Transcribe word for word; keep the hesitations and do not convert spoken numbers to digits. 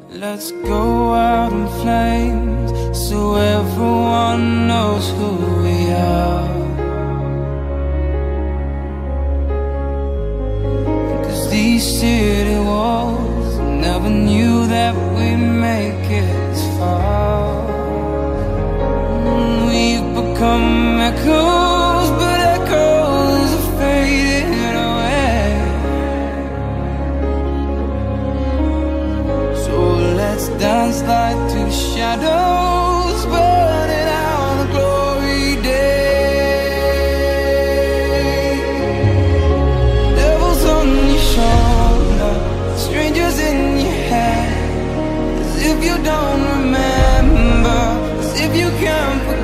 Let's go out in flames so everyone knows who we are. Cause these city walls never knew that we'd make it this far. We've become echoes, but echoes are fading away. So let's dance like two shadows, burning out the glory day. Devils on your shoulder, strangers in your head, as if you don't remember, as if you can't forget.